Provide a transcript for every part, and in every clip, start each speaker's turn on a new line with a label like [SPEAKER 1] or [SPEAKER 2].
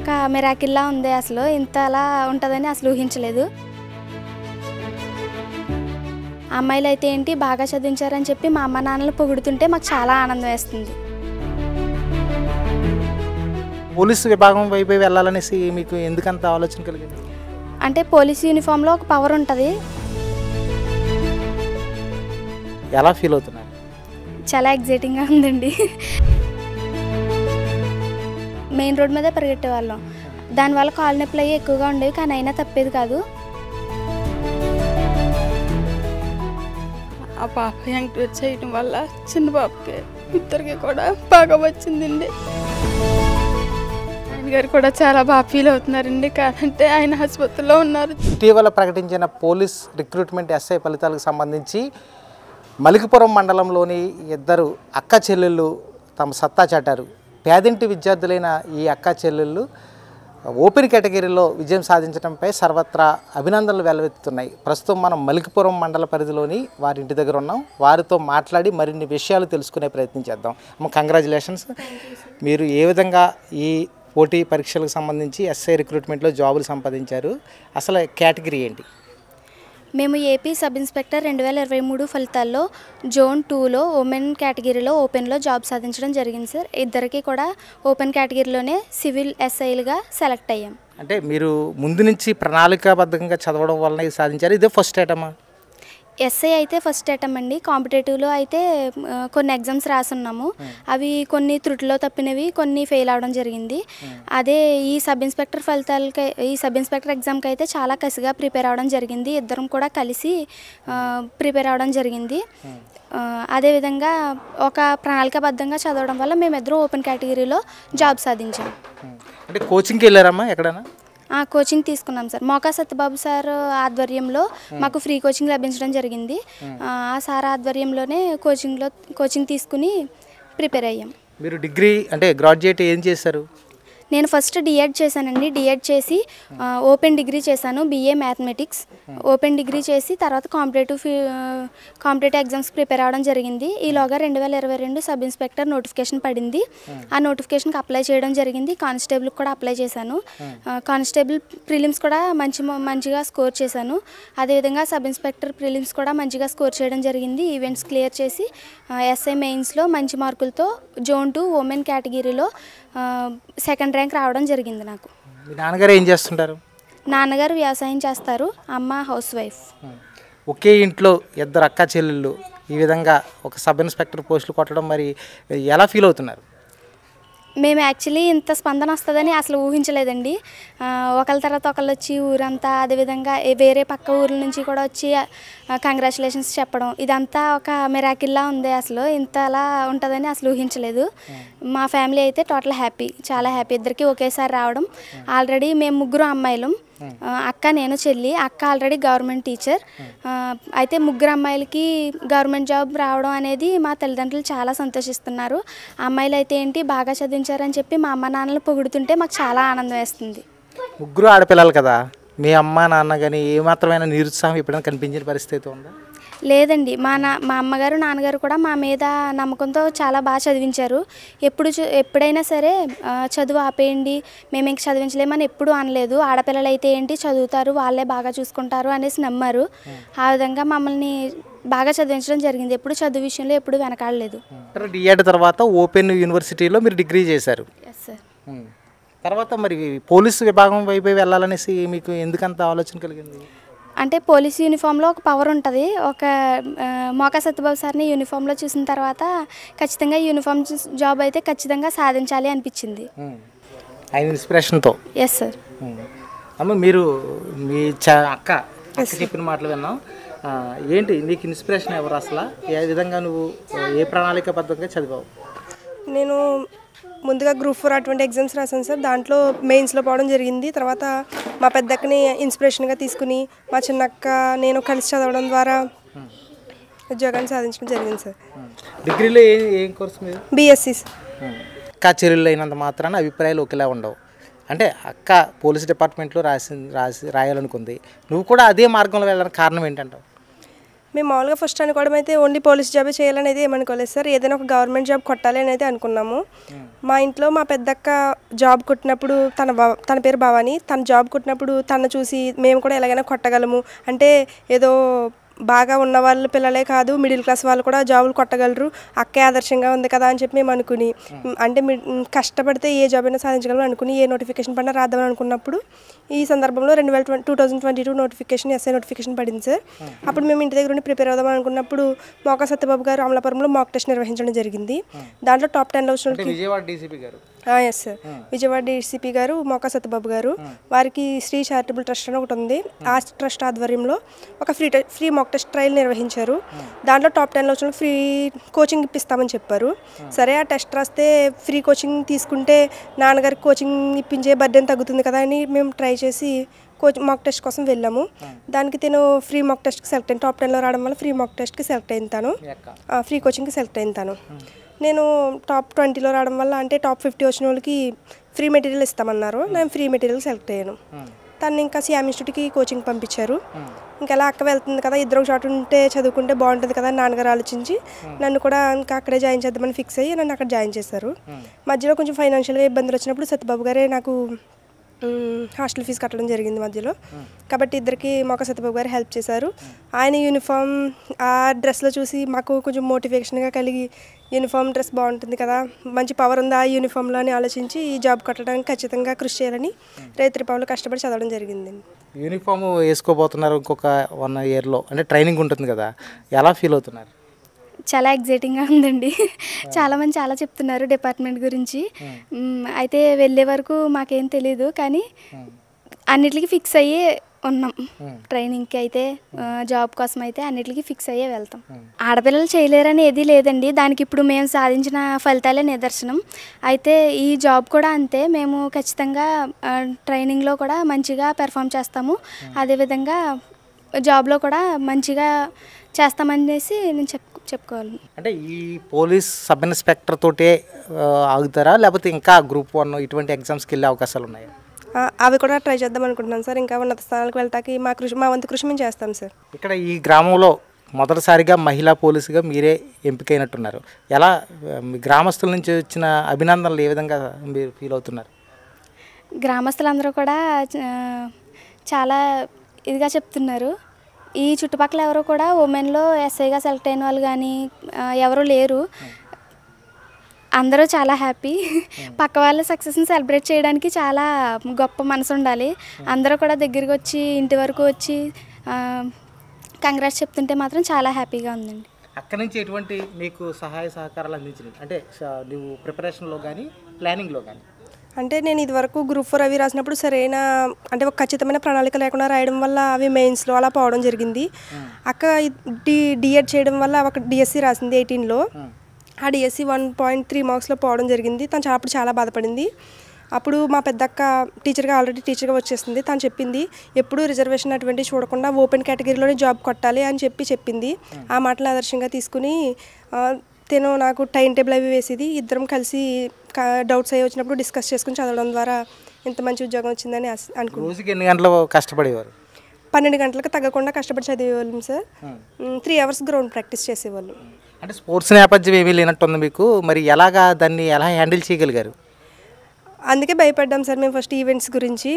[SPEAKER 1] మిరాకిల్లా ఉంది. అసలు ఇంతలా ఉంటుందని అసలు ఊహించలేదు. అమ్మాయిలు అయితే ఏంటి బాగా చదివించారని చెప్పి మా అమ్మ నాన్నలు పొగుడుతుంటే మాకు చాలా ఆనందం వేస్తుంది.
[SPEAKER 2] పోలీసు విభాగం వైపు వెళ్ళాలనేసి మీకు ఎందుకంత ఆలోచన కలిగింది?
[SPEAKER 1] అంటే పోలీస్ యూనిఫామ్లో ఒక పవర్ ఉంటుంది.
[SPEAKER 2] ఎలా ఫీల్ అవుతున్నారు?
[SPEAKER 1] చాలా ఎగ్జైటింగ్గా ఉందండి. మెయిన్ రోడ్ మీద పరిగెట్టేవాళ్ళం. దానివల్ల కాలు నొప్పులు అయ్యి ఎక్కువగా ఉండేవి, కానీ అయినా తప్పేది కాదు.
[SPEAKER 3] ఆ పాప ఎంకరేజ్ చేయడం వల్ల చిన్న పాపకి ఇద్దరికి కూడా బాగా వచ్చిందండి. ఆయన గారు కూడా చాలా బాగా ఫీల్ అవుతున్నారండి. కాదంటే ఆయన ఆసుపత్రిలో ఉన్నారు.
[SPEAKER 2] ఇటీవల ప్రకటించిన పోలీస్ రిక్రూట్మెంట్ ఎస్ఐ ఫలితాలకు సంబంధించి మలికిపురం మండలంలోని ఇద్దరు అక్క చెల్లెళ్ళు తమ సత్తా చాటారు. పేదింటి విద్యార్థులైన ఈ అక్క చెల్లెళ్ళు ఓపెన్ కేటగిరీలో విజయం సాధించడంపై సర్వత్రా అభినందనలు వెల్లువెత్తుతున్నాయి. ప్రస్తుతం మనం మలికిపురం మండల పరిధిలోని వారి ఇంటి దగ్గర ఉన్నాం. వారితో మాట్లాడి మరిన్ని విషయాలు తెలుసుకునే ప్రయత్నం చేద్దాం. కంగ్రాచులేషన్స్. మీరు ఏ విధంగా ఈ పోటీ పరీక్షలకు సంబంధించి ఎస్ఐ రిక్రూట్మెంట్లో జాబులు సంపాదించారు? అసలు కేటగిరీ ఏంటి?
[SPEAKER 1] మేము ఏపీ సబ్ ఇన్స్పెక్టర్ 2023 ఫలితాల్లో జోన్ 2లో ఉమెన్ కేటగిరీలో ఓపెన్లో జాబ్ సాధించడం జరిగింది సార్. ఇద్దరికి కూడా ఓపెన్ కేటగిరీలోనే సివిల్ ఎస్ఐలుగా సెలెక్ట్ అయ్యాం.
[SPEAKER 2] అంటే మీరు ముందు నుంచి ప్రణాళికాబద్ధంగా చదవడం వలన ఇది సాధించారు. ఇదే ఫస్ట్ ఐటమా?
[SPEAKER 1] ఎస్ఐ అయితే ఫస్ట్ అటెంప్ట్ అండి. కాంపిటేటివ్లో అయితే కొన్ని ఎగ్జామ్స్ రాసున్నాము. అవి కొన్ని త్రుటిలో తప్పినవి, కొన్ని ఫెయిల్ అవడం జరిగింది. అదే ఈ సబ్ ఇన్స్పెక్టర్ ఎగ్జామ్కి అయితే చాలా కసిగా ప్రిపేర్ అవ్వడం జరిగింది. ఇద్దరం కూడా కలిసి ప్రిపేర్ అవ్వడం జరిగింది. అదేవిధంగా ఒక ప్రణాళికాబద్ధంగా చదవడం వల్ల మేమిద్దరం ఓపెన్ కేటగిరీలో జాబ్ సాధించాం.
[SPEAKER 2] అంటే కోచింగ్కి వెళ్ళారమ్మా ఎక్కడైనా?
[SPEAKER 1] కోచింగ్ తీసుకున్నాం సార్. మోకా సత్యబాబు సార్ ఆధ్వర్యంలో మాకు ఫ్రీ కోచింగ్ లభించడం జరిగింది. ఆ సార్ ఆధ్వర్యంలోనే కోచింగ్ తీసుకుని ప్రిపేర్ అయ్యాం.
[SPEAKER 2] మీరు డిగ్రీ అంటే గ్రాడ్యుయేట్ ఏం చేశారు?
[SPEAKER 1] నేను ఫస్ట్ డిఎడ్ చేశానండి. డిఎడ్ చేసి ఓపెన్ డిగ్రీ చేశాను, బిఏ మ్యాథమెటిక్స్. ఓపెన్ డిగ్రీ చేసి తర్వాత కాంపిటేటివ్ ఎగ్జామ్స్ ప్రిపేర్ అవ్వడం జరిగింది. ఈలోగా 2022 సబ్ ఇన్స్పెక్టర్ నోటిఫికేషన్ పడింది. ఆ నోటిఫికేషన్కి అప్లై చేయడం జరిగింది. కానిస్టేబుల్కి కూడా అప్లై చేశాను. కానిస్టేబుల్ ప్రిలిమ్స్ కూడా మంచిగా స్కోర్ చేశాను. అదేవిధంగా సబ్ ఇన్స్పెక్టర్ ప్రిలిమ్స్ కూడా మంచిగా స్కోర్ చేయడం జరిగింది. ఈవెంట్స్ క్లియర్ చేసి ఎస్ఐ మెయిన్స్లో మంచి మార్కులతో జోన్ 2 ఉమెన్ కేటగిరీలో సెకండ్ ర్యాంక్ రావడం జరిగింది నాకు.
[SPEAKER 2] మీ నాన్నగారు ఏం చేస్తుంటారు?
[SPEAKER 1] నాన్నగారు వ్యవసాయం చేస్తారు, అమ్మ హౌస్ వైఫ్.
[SPEAKER 2] ఒకే ఇంట్లో ఇద్దరు అక్క చెల్లెళ్ళు ఈ విధంగా ఒక సబ్ ఇన్స్పెక్టర్ పోస్టులు కొట్టడం మరి ఎలా ఫీల్ అవుతున్నారు?
[SPEAKER 1] మేము యాక్చువల్లీ ఇంత స్పందన వస్తుందని అసలు ఊహించలేదండి. ఒకళ్ళ తర్వాత ఒకళ్ళు వచ్చి ఊరంతా, అదేవిధంగా వేరే పక్క ఊర్ల నుంచి కూడా వచ్చి కంగ్రాచులేషన్స్ చెప్పడం, ఇదంతా ఒక మిరాకిల్లా ఉంది. అసలు ఇంతలా ఉంటుందని అసలు ఊహించలేదు. మా ఫ్యామిలీ అయితే టోటల్ హ్యాపీ, చాలా హ్యాపీ. ఇద్దరికి ఒకేసారి రావడం. ఆల్రెడీ మేము ముగ్గురు అమ్మాయిలం, అక్క, నేను, చెల్లి. అక్క ఆల్రెడీ గవర్నమెంట్ టీచర్. అయితే ముగ్గురు అమ్మాయిలకి గవర్నమెంట్ జాబ్ రావడం అనేది మా తల్లిదండ్రులు చాలా సంతోషిస్తున్నారు. అమ్మాయిలు అయితే ఏంటి బాగా చదివించారని చెప్పి మా అమ్మ నాన్నలు పొగుడుతుంటే మాకు చాలా ఆనందం వేస్తుంది.
[SPEAKER 2] ముగ్గురు ఆడపిల్లలు కదా, మీ అమ్మ నాన్న కానీ ఏమాత్రమైన నిరుత్సాహం ఎప్పుడైనా కనిపించిన పరిస్థితి ఉందా?
[SPEAKER 1] లేదండి. మా అమ్మగారు నాన్నగారు కూడా మా మీద నమ్మకంతో చాలా బాగా చదివించారు. ఎప్పుడైనా సరే చదువు ఆపేయండి, మేము ఇంక చదివించలేమని ఎప్పుడూ అనలేదు. ఆడపిల్లలు అయితే ఏంటి చదువుతారు, వాళ్ళే బాగా చూసుకుంటారు అనేసి నమ్మారు. ఆ విధంగా మమ్మల్ని బాగా చదివించడం జరిగింది. ఎప్పుడు చదువు విషయంలో ఎప్పుడు వెనకాడలేదు.
[SPEAKER 2] డిఎడ్ తర్వాత ఓపెన్ యూనివర్సిటీలో మీరు డిగ్రీ చేశారు.
[SPEAKER 1] Yes sir.
[SPEAKER 2] తర్వాత మరి పోలీసు విభాగం వైపు వెళ్ళాలనేసి మీకు ఎందుకంత ఆలోచన కలిగింది?
[SPEAKER 1] అంటే పోలీస్ యూనిఫామ్లో ఒక పవర్ ఉంటుంది. ఒక మోకా సత్యబాబు సార్ని యూనిఫామ్లో చూసిన తర్వాత ఖచ్చితంగా యూనిఫామ్ జాబ్ అయితే ఖచ్చితంగా సాధించాలి అనిపించింది.
[SPEAKER 2] ఆయన ఇన్స్పిరేషన్తో.
[SPEAKER 1] Yes sir.
[SPEAKER 2] అమ్మ, మీరు మీ అక్క చెప్పిన మాటలు విన్నాం. ఏంటి నీకు ఇన్స్పిరేషన్ ఎవరు? అసలు ఏ విధంగా నువ్వు ఏ ప్రణాళికాబద్ధంగా చదివావు?
[SPEAKER 4] నేను ముందుగా గ్రూప్ 4 అటువంటి ఎగ్జామ్స్ రాశాను సార్. దాంట్లో మెయిన్స్లో పోవడం జరిగింది. తర్వాత మా పెద్దక్కని ఇన్స్పిరేషన్గా తీసుకుని మా చిన్నక్క నేను కలిసి చదవడం ద్వారా ఉద్యోగాన్ని సాధించడం జరిగింది సార్.
[SPEAKER 2] డిగ్రీలో ఏం కోర్సు మీద?
[SPEAKER 4] బీఎస్సీ.
[SPEAKER 2] అక్క చెల్లెళ్ళు అయినంత మాత్రాన అభిప్రాయాలు ఒకేలా ఉండవు. అంటే అక్క పోలీస్ డిపార్ట్మెంట్లో రాయాలనుకుంది, నువ్వు కూడా అదే మార్గంలో వెళ్ళడానికి కారణం ఏంటంటావు?
[SPEAKER 4] మేము మామూలుగా ఫస్ట్ అనుకోవడం అయితే ఓన్లీ పోలీస్ జాబే చేయాలనేది ఏమనుకోలేదు సార్. ఏదైనా ఒక గవర్నమెంట్ జాబ్ కొట్టాలి అనేది అనుకున్నాము. మా ఇంట్లో మా పెద్దక్క జాబ్ కొట్టినప్పుడు తన పేరు భవాని, తన జాబ్ కొట్టినప్పుడు తను చూసి మేము కూడా ఎలాగైనా కొట్టగలము, అంటే ఏదో బాగా ఉన్న వాళ్ళ పిల్లలే కాదు మిడిల్ క్లాస్ వాళ్ళు కూడా జాబులు కొట్టగలరు, అక్కే ఆదర్శంగా ఉంది కదా అని చెప్పి మేము అనుకుని, అంటే కష్టపడితే ఏ జాబ్ అయినా సాధించగలం అనుకుని ఏ నోటిఫికేషన్ పడినా రాద్దామని అనుకున్నప్పుడు ఈ సందర్భంలో 2022 నోటిఫికేషన్ ఎస్ఐ నోటిఫికేషన్ పడింది సార్. అప్పుడు మేము ఇంటి దగ్గర ఉండి ప్రిపేర్ అవుదామని అనుకున్నప్పుడు మోకా సత్యబాబు గారు అమలాపురంలో మాక్ టెస్ట్ నిర్వహించడం జరిగింది. దాంట్లో టాప్ 10లో వచ్చిన
[SPEAKER 2] విజయవాడ డీసీపీ గారు
[SPEAKER 4] ఎస్ సార్, విజయవాడ డీసీపీ గారు మోకా సత్యబాబు గారు, వారికి శ్రీ చారిటబుల్ ట్రస్ట్ అని ఒకటి ఉంది, ఆ ట్రస్ట్ ఆధ్వర్యంలో ఒక ఫ్రీ మాక్ టెస్ట్ ట్రయల్ నిర్వహించారు. దాంట్లో టాప్ 10లో వచ్చిన ఫ్రీ కోచింగ్ ఇప్పిస్తామని చెప్పారు. సరే ఆ టెస్ట్ రాస్తే ఫ్రీ కోచింగ్ తీసుకుంటే నాన్నగారికి కోచింగ్ ఇప్పించే బర్డెన్ తగ్గుతుంది కదా అని మేము ట్రై చేసి మాక్ టెస్ట్ కోసం వెళ్ళాము. దానికి నేను ఫ్రీ మాక్ టెస్ట్కి సెలెక్ట్ అయ్యాను. టాప్ 10లో రావడం వల్ల ఫ్రీ మాక్ టెస్ట్కి సెలెక్ట్ అయిన తాను, ఫ్రీ కోచింగ్కి సెలెక్ట్ అయిన తాను. నేను టాప్ 20లో రావడం వల్ల, అంటే టాప్ 50 వచ్చిన వాళ్ళకి ఫ్రీ మెటీరియల్ ఇస్తామన్నారు. నేను ఫ్రీ మెటీరియల్ సెలెక్ట్ అయ్యాను. తను ఇంకా సియామ్ ఇన్స్టిట్యూట్కి కోచింగ్ పంపించారు. ఇంకా అలా అక్క వెళ్తుంది కదా, ఇద్దరు చోట ఉంటే చదువుకుంటే బాగుంటుంది కదా నాన్నగారు ఆలోచించి నన్ను కూడా ఇంకా అక్కడే జాయిన్ చేద్దామని ఫిక్స్ అయ్యి నన్ను అక్కడ జాయిన్ చేశారు. మధ్యలో కొంచెం ఫైనాన్షియల్గా ఇబ్బందులు వచ్చినప్పుడు సత్యబాబు గారే నాకు హాస్టల్ ఫీజు కట్టడం జరిగింది మధ్యలో. కాబట్టి ఇద్దరికి మోకా సత్యబాబు గారు హెల్ప్ చేశారు. ఆయన యూనిఫామ్ ఆ డ్రెస్లో చూసి మాకు కొంచెం మోటివేషన్గా కలిగి యూనిఫామ్ డ్రెస్ బాగుంటుంది కదా, మంచి పవర్ ఉంది ఆ యూనిఫామ్లో అని ఆలోచించి ఈ జాబ్ కట్టడానికి ఖచ్చితంగా కృషి చేయాలని రైతు పావులు కష్టపడి చదవడం జరిగింది.
[SPEAKER 2] యూనిఫామ్ వేసుకోబోతున్నారు ఇంకొక 1 ఇయర్లో, అంటే ట్రైనింగ్ ఉంటుంది కదా, ఎలా ఫీల్ అవుతున్నారు?
[SPEAKER 1] చాలా ఎగ్జైటింగ్గా ఉందండి. చాలామంది చాలా చెప్తున్నారు డిపార్ట్మెంట్ గురించి. అయితే వెళ్ళే వరకు మాకేం తెలీదు, కానీ అన్నిటికీ ఫిక్స్ అయ్యే ఉన్నాం. ట్రైనింగ్కి అయితే జాబ్ కోసం అయితే అన్నిటికీ ఫిక్స్ అయ్యే వెళ్తాం. ఆడపిల్లలు చేయలేరని ఏదీ లేదండి, దానికి ఇప్పుడు మేము సాధించిన ఫలితాలే నిదర్శనం. అయితే ఈ జాబ్ కూడా అంతే, మేము ఖచ్చితంగా ట్రైనింగ్లో కూడా మంచిగా పెర్ఫామ్ చేస్తాము, అదేవిధంగా జాబ్లో కూడా మంచిగా చేస్తామనేసి నేను చెప్పుకోవాలి.
[SPEAKER 2] అంటే ఈ పోలీస్ సబ్ ఇన్స్పెక్టర్ తోటే ఆగుతారా, లేకపోతే ఇంకా గ్రూప్ 1 ఇటువంటి ఎగ్జామ్స్కి వెళ్ళే అవకాశాలు ఉన్నాయా?
[SPEAKER 4] అవి కూడా ట్రై చేద్దాం అనుకుంటున్నాను సార్. ఇంకా ఉన్నత స్థానాలకు వెళ్తాకి మా వంతు కృషి మేము చేస్తాం సార్.
[SPEAKER 2] ఇక్కడ ఈ గ్రామంలో మొదటిసారిగా మహిళా పోలీసుగా మీరే ఎంపికైనట్టున్నారు. ఎలా మీ గ్రామస్తుల నుంచి వచ్చిన అభినందనలు ఏ విధంగా మీరు ఫీల్ అవుతున్నారు?
[SPEAKER 1] గ్రామస్తులందరూ కూడా చాలా ఇదిగా చెప్తున్నారు. ఈ చుట్టుపక్కల ఎవరు కూడా ఉమెన్లో ఎస్ఐగా సెలెక్ట్ అయిన వాళ్ళు కానీ ఎవరు లేరు. అందరూ చాలా హ్యాపీ. పక్క వాళ్ళ సక్సెస్ని సెలబ్రేట్ చేయడానికి చాలా గొప్ప మనసు ఉండాలి. అందరూ కూడా దగ్గరికి వచ్చి ఇంటి వరకు వచ్చి కంగ్రాట్స్ చెప్తుంటే మాత్రం చాలా హ్యాపీగా ఉందండి.
[SPEAKER 2] అక్కడి నుంచి ఎటువంటి మీకు సహాయ సహకారాలు అందించినాయి, అంటే నువ్వు ప్రిపరేషన్లో కానీ ప్లానింగ్లో కానీ?
[SPEAKER 4] అంటే నేను ఇదివరకు గ్రూప్ 4 అవి రాసినప్పుడు సరైన అంటే ఒక ఖచ్చితమైన ప్రణాళిక లేకుండా రాయడం వల్ల అవి మెయిన్స్లో అలా పోవడం జరిగింది. అక్క డిఎడ్ చేయడం వల్ల ఒక డిఎస్సి రాసింది 18లో. ఆ డిఎస్సి 1.3 మార్క్స్లో పోవడం జరిగింది. తను అప్పుడు చాలా బాధపడింది. అప్పుడు మా పెద్దక్క ఆల్రెడీ టీచర్గా వచ్చేసింది. తను చెప్పింది ఎప్పుడూ రిజర్వేషన్ అటువంటి చూడకుండా ఓపెన్ కేటగిరీలోనే జాబ్ కొట్టాలి అని చెప్పింది. ఆ మాటలు ఆదర్శంగా తీసుకుని తను నాకు టైం టేబుల్ అవి వేసేది. ఇద్దరం కలిసి డౌట్స్ అవి వచ్చినప్పుడు డిస్కస్ చేసుకుని చదవడం ద్వారా ఇంత మంచి ఉద్యోగం వచ్చిందని అనుకున్నాను.
[SPEAKER 2] రోజుకి ఎన్ని గంటలు కష్టపడేవారు?
[SPEAKER 4] 12 గంటలకు తగ్గకుండా కష్టపడి చదివేవాళ్ళం సార్. 3 అవర్స్ గ్రౌండ్ ప్రాక్టీస్ చేసేవాళ్ళు.
[SPEAKER 2] అంటే స్పోర్ట్స్ నేపథ్యం ఏమీ లేనట్టుంది మీకు, మరి ఎలాగా దాన్ని ఎలా హ్యాండిల్ చేయగలిగారు?
[SPEAKER 4] అందుకే భయపడ్డాం సార్ మేము ఫస్ట్ ఈవెంట్స్ గురించి.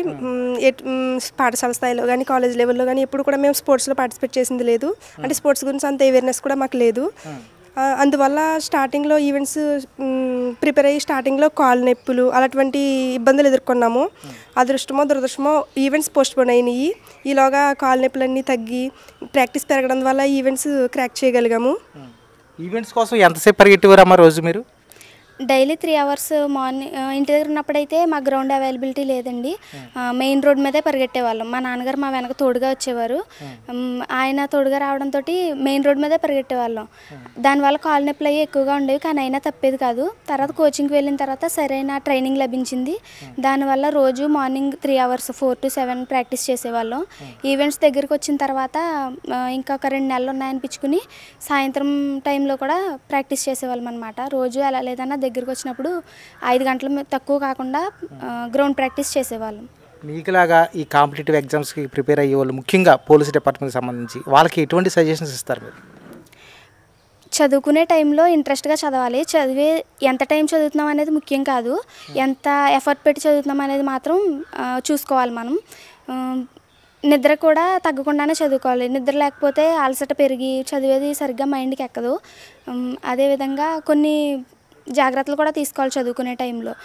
[SPEAKER 4] పాఠశాల స్థాయిలో కానీ కాలేజ్ లెవెల్లో కానీ ఎప్పుడు కూడా మేము స్పోర్ట్స్లో పార్టిసిపేట్ చేసింది లేదు. అంటే స్పోర్ట్స్ గురించి అంత అవేర్నెస్ కూడా మాకు లేదు. అందువల్ల స్టార్టింగ్లో ఈవెంట్స్ ప్రిపేర్ అయ్యి స్టార్టింగ్లో కాలు నొప్పులు అలాంటి ఇబ్బందులు ఎదుర్కొన్నాము. అదృష్టమో దురదృష్టమో ఈవెంట్స్ పోస్ట్ పోన్ అయినాయి. ఈలోగా కాలు నొప్పులన్నీ తగ్గి ప్రాక్టీస్ పెరగడం వల్ల ఈవెంట్స్ క్రాక్ చేయగలిగాము.
[SPEAKER 2] ఈవెంట్స్ కోసం ఎంతసేపు పరిగెట్టేవారమ్మా రోజు మీరు?
[SPEAKER 1] డైలీ 3 అవర్స్ మార్నింగ్ ఇంటి దగ్గర ఉన్నప్పుడైతే మా గ్రౌండ్ అవైలబిలిటీ లేదండి. మెయిన్ రోడ్ మీదే పరిగెట్టేవాళ్ళం. మా నాన్నగారు మా వెనక తోడుగా వచ్చేవారు. ఆయన తోడుగా రావడంతో మెయిన్ రోడ్ మీదే పరిగెట్టేవాళ్ళం. దానివల్ల కాలు నొప్పులు అయ్యి ఎక్కువగా ఉండేవి, కానీ అయినా తప్పేది కాదు. తర్వాత కోచింగ్కి వెళ్ళిన తర్వాత సరైన ట్రైనింగ్ లభించింది. దానివల్ల రోజు మార్నింగ్ 3 అవర్స్ 4 to 7 ప్రాక్టీస్ చేసేవాళ్ళం. ఈవెంట్స్ దగ్గరికి వచ్చిన తర్వాత ఇంకొక 2 నెలలు ఉన్నాయనిపించుకుని సాయంత్రం టైంలో కూడా ప్రాక్టీస్ చేసేవాళ్ళం అనమాట. రోజు ఎలా లేదన్నా దగ్గరికి వచ్చినప్పుడు 5 గంటలు తక్కువ కాకుండా గ్రౌండ్ ప్రాక్టీస్ చేసేవాళ్ళం.
[SPEAKER 2] మీకులాగా ఈ కాంపిటేటివ్ ఎగ్జామ్స్కి ప్రిపేర్ అయ్యే వాళ్ళు ముఖ్యంగా పోలీస్ డిపార్ట్మెంట్కి సంబంధించి వాళ్ళకి ఎటువంటి సజెషన్స్ ఇస్తారు మీరు?
[SPEAKER 1] చదువుకునే టైంలో ఇంట్రెస్ట్గా చదవాలి. ఎంత టైం చదువుతున్నాం అనేది ముఖ్యం కాదు, ఎంత ఎఫర్ట్ పెట్టి చదువుతున్నాం అనేది మాత్రం చూసుకోవాలి మనం. నిద్ర కూడా తగ్గకుండానే చదువుకోవాలి. నిద్ర లేకపోతే అలసట పెరిగి చదివేది సరిగ్గా మైండ్కి ఎక్కదు. అదేవిధంగా కొన్ని జాగ్రత్తలు కూడా తీసుకోవాలి చదువుకునే టైంలో.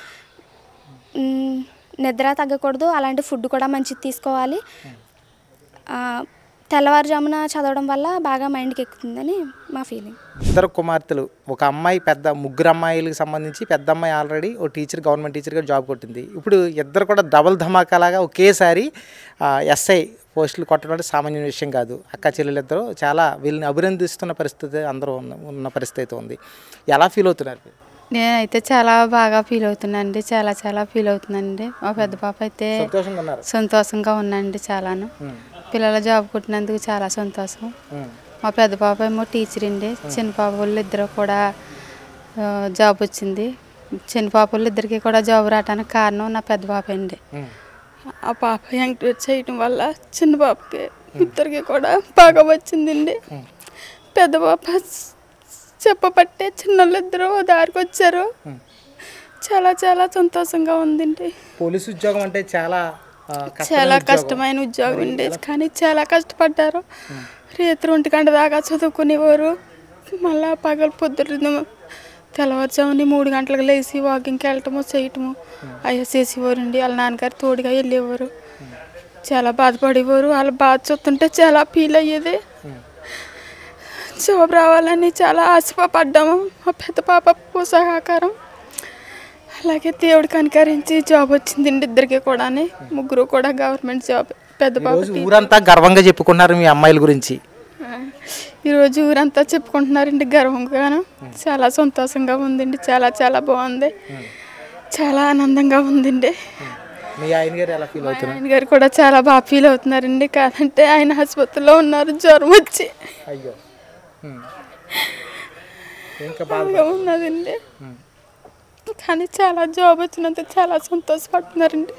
[SPEAKER 1] నిద్ర తగ్గకూడదు, అలాంటి ఫుడ్ కూడా మంచిది తీసుకోవాలి. తెల్లవారుజామున చదవడం వల్ల బాగా మైండ్కి ఎక్కుతుందని మా ఫీలింగ్.
[SPEAKER 2] ఇద్దరు కుమార్తెలు, ఒక అమ్మాయి ముగ్గురు అమ్మాయిలకు సంబంధించి పెద్ద అమ్మాయి ఆల్రెడీ ఓ గవర్నమెంట్ టీచర్గా జాబ్ కొట్టింది. ఇప్పుడు ఇద్దరు కూడా డబల్ ధమాకాలాగా ఒకేసారి ఎస్ఐ పోస్టులు కొట్టడం అంటే సామాన్య విషయం కాదు. అక్క చెల్లెలిద్దరూ చాలా వీళ్ళని అభినందిస్తున్న పరిస్థితి అందరూ ఉన్న పరిస్థితి ఉంది. ఎలా ఫీల్ అవుతున్నారు?
[SPEAKER 3] నేనైతే చాలా బాగా ఫీల్ అవుతున్నానండి, చాలా ఫీల్ అవుతున్నానండి. మా పెద్ద పాప అయితే సంతోషంగా ఉన్నానండి చాలాను. పిల్లల జాబ్ కొట్టినందుకు చాలా సంతోషం. మా పెద్ద పాప ఏమో టీచర్ అండి, చిన్న పాప వాళ్ళు ఇద్దరు కూడా జాబ్ వచ్చింది. చిన్న పాప వాళ్ళు ఇద్దరికి కూడా జాబ్ రావడానికి కారణం నా పెద్ద పాప అండి. ఆ పాప ఎంకరేజ్ చేయడం వల్ల చిన్న పాపకి ఇద్దరికి కూడా బాగా వచ్చిందండి. పెద్ద పాప చెప్పబట్టే చిన్నోళ్ళిద్దరూ దారికి వచ్చారు. చాలా సంతోషంగా ఉందండి.
[SPEAKER 2] పోలీసు ఉద్యోగం అంటే చాలా
[SPEAKER 3] కష్టమైన ఉద్యోగం అండి, కానీ చాలా కష్టపడ్డారు. రేత్రి 1 గంట దాకా చదువుకునేవారు. మళ్ళీ పగలు పొద్దున్న తెల్లవారుజాముని 3 గంటలకు లేచి వాకింగ్కి వెళ్ళటము చేయటము అయ్యా చేసేవారండి. వాళ్ళ నాన్నగారు తోడుగా వెళ్ళేవారు. చాలా బాధపడేవారు. వాళ్ళ బాధ చూస్తుంటే చాలా ఫీల్ అయ్యేది. జాబ్ రావాలని చాలా ఆశపడ్డాము. మా పెద్ద పాప సహకారం, అలాగే దేవుడికి అనుకరించి జాబ్ వచ్చిందండి ఇద్దరికి కూడా. ముగ్గురు కూడా గవర్నమెంట్ జాబ్. పెద్ద పాప
[SPEAKER 2] ఊరంతా గర్వంగా చెప్పుకున్నారు మీ అమ్మాయిల గురించి.
[SPEAKER 3] ఈరోజు ఊరంతా చెప్పుకుంటున్నారండి గర్వంగాను. చాలా సంతోషంగా ఉందండి, చాలా బాగుంది, చాలా ఆనందంగా ఉందండి.
[SPEAKER 2] మీ ఆయన గారు ఎలా ఫీల్ అవుతున్నారు?
[SPEAKER 3] ఆయన గారు కూడా చాలా బాగా ఫీల్ అవుతున్నారండి. కాదంటే ఆయన ఆసుపత్రిలో ఉన్నారు, జ్వరం వచ్చి.
[SPEAKER 2] అయ్యో,
[SPEAKER 3] బాగా ఉన్నదండి. కానీ చాలా జాబ్ వచ్చినందుకు చాలా సంతోషపడుతున్నారండి.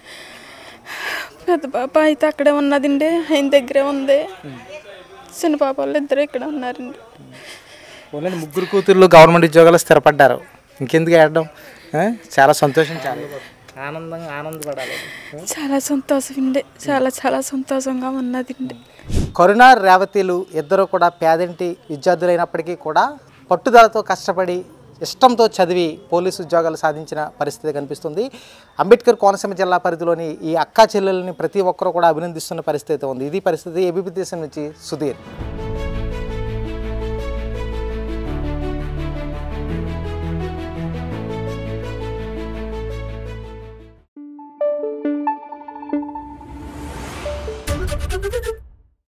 [SPEAKER 3] పెద్ద పాప అయితే అక్కడే ఉన్నదండి, ఆయన దగ్గరే ఉంది. చిన్న పాప వాళ్ళు ఇద్దరు ఇక్కడ ఉన్నారండి.
[SPEAKER 2] ముగ్గురు కూతుర్లు గవర్నమెంట్ ఉద్యోగాలు స్థిరపడ్డారు. ఇంకెందుకు ఆడడం? చాలా సంతోషం, చాలా ఆనందపడాలి.
[SPEAKER 3] చాలా సంతోషం అండి, చాలా సంతోషంగా ఉన్నదండి.
[SPEAKER 2] కరుణ, రేవతిలు ఇద్దరు కూడా పేదింటి విద్యార్థులైనప్పటికీ కూడా పట్టుదలతో కష్టపడి ఇష్టంతో చదివి పోలీసు ఉద్యోగాలు సాధించిన పరిస్థితి కనిపిస్తుంది. అంబేద్కర్ కోనసీమ జిల్లా పరిధిలోని ఈ అక్కా చెల్లెల్ని ప్రతి ఒక్కరూ కూడా అభినందిస్తున్న పరిస్థితి ఉంది. ఇది పరిస్థితి. ఏబీపీ దేశం నుంచి సుధీర్.